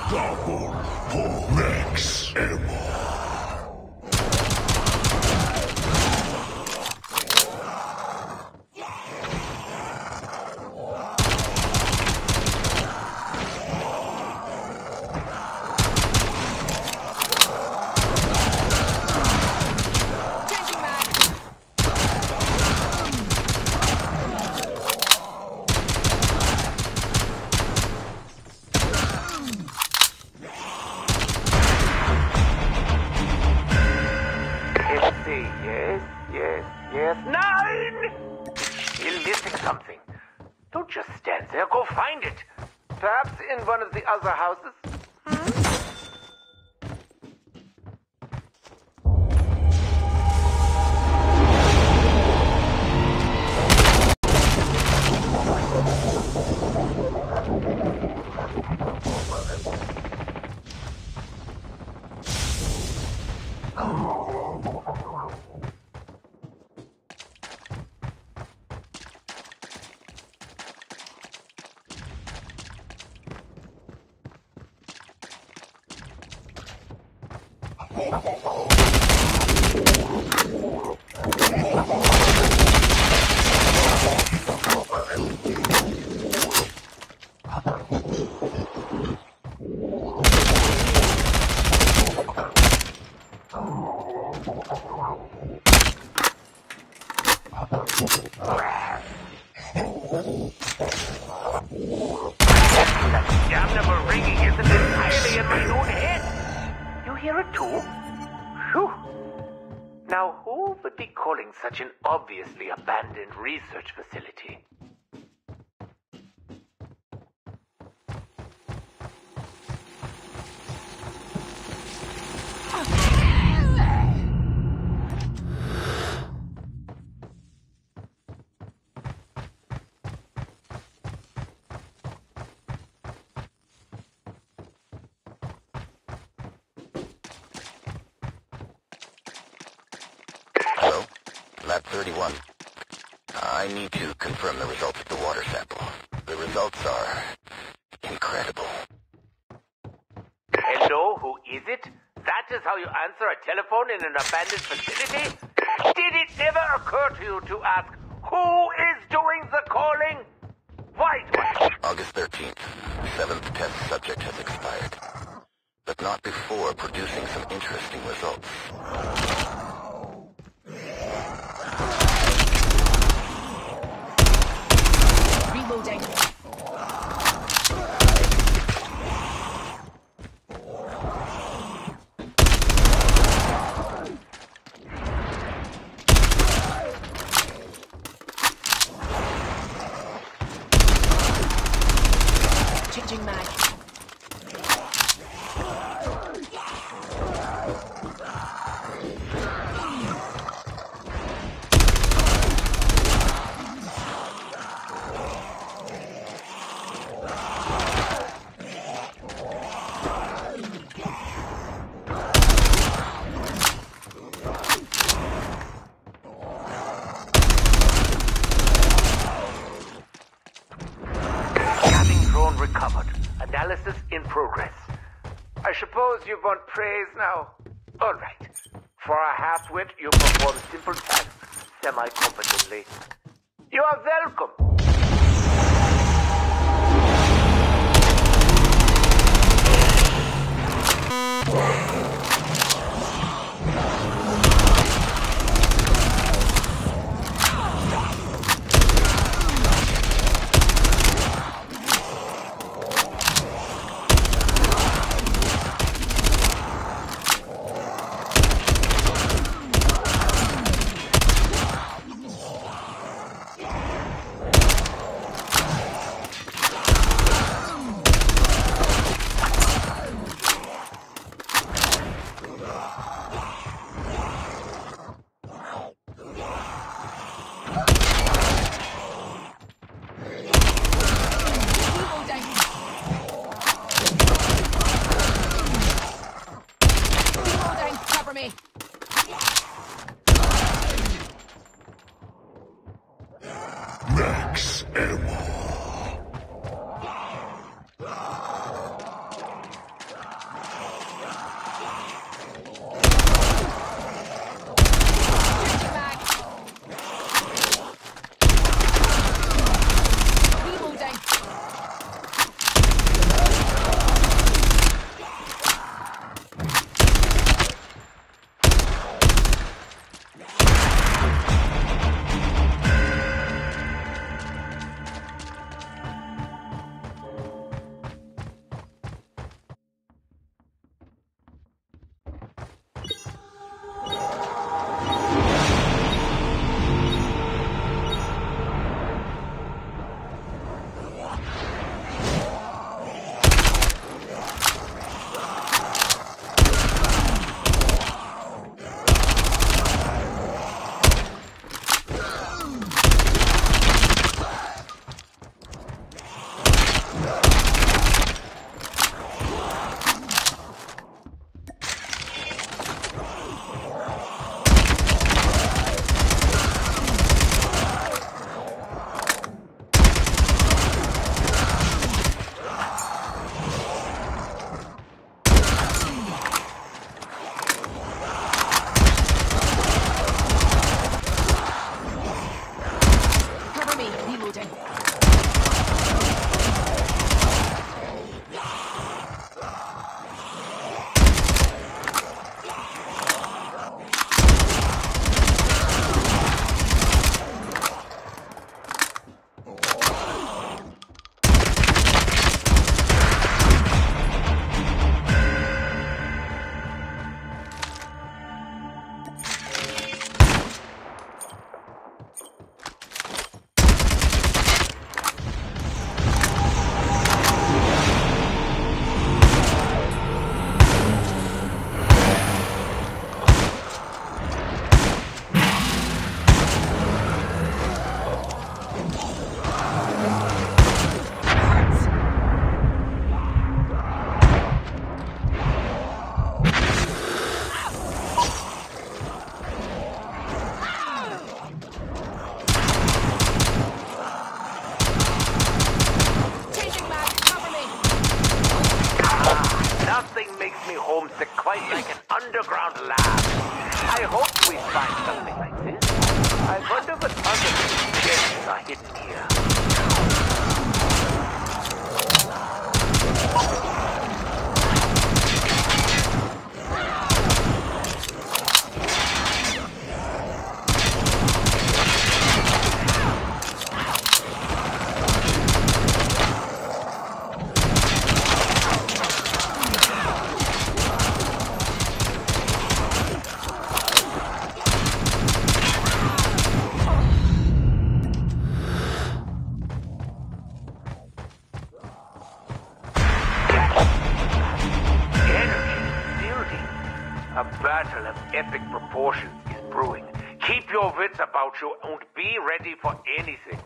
Double for Max Ammo. Yes, 9! Still missing something. Don't just stand there, go find it. Perhaps in one of the other houses? That damnable ringing isn't entirely in my own head. You hear it too? Phew. Now, who would be calling such an obviously abandoned research facility? Hello? Lab 31. I need to confirm the results of the water sample. The results are incredible. Hello, who is it? That is how you answer a telephone in an abandoned facility? Did it never occur to you to ask, who is doing the calling? Why do I... August 13th. 7th test subject has expired. But not before producing some interesting results. Reloading. Changing mag. Recovered. Analysis in progress. I suppose you want praise now? All right. For a half-wit, you perform simple tasks semi-competently. You are welcome. makes me homesick, quite like an underground lab. I hope we find something like this. I wonder what other gems are hidden here. A battle of epic proportions is brewing. Keep your wits about you and be ready for anything.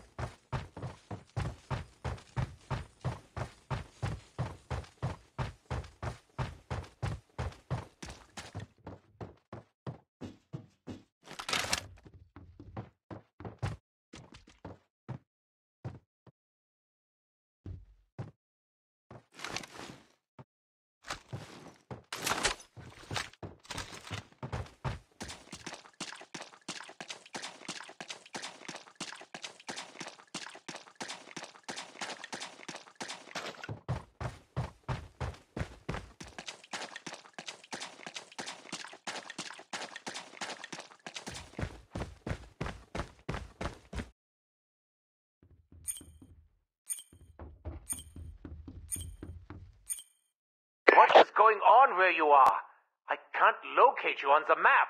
What is going on where you are? I can't locate you on the map.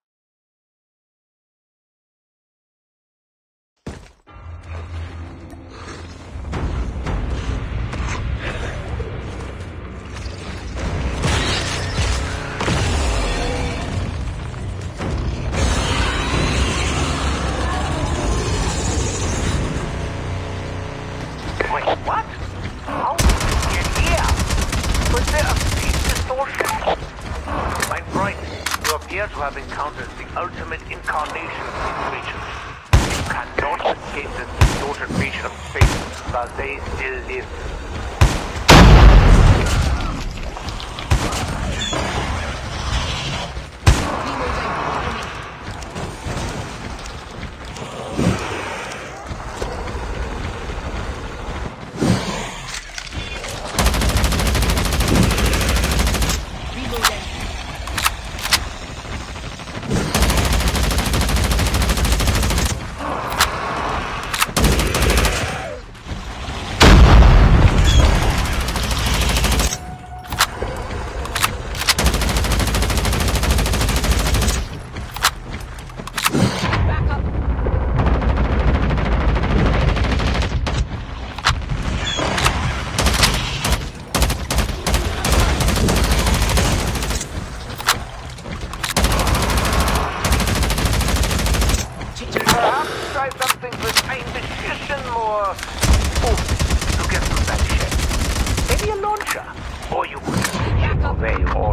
Wait, what? How did you get here? Was there a speed distortion? My friend, you appear to have encountered the ultimate incarnation of these creatures. You cannot escape this distorted region of space, but they still live. Or you could leave away all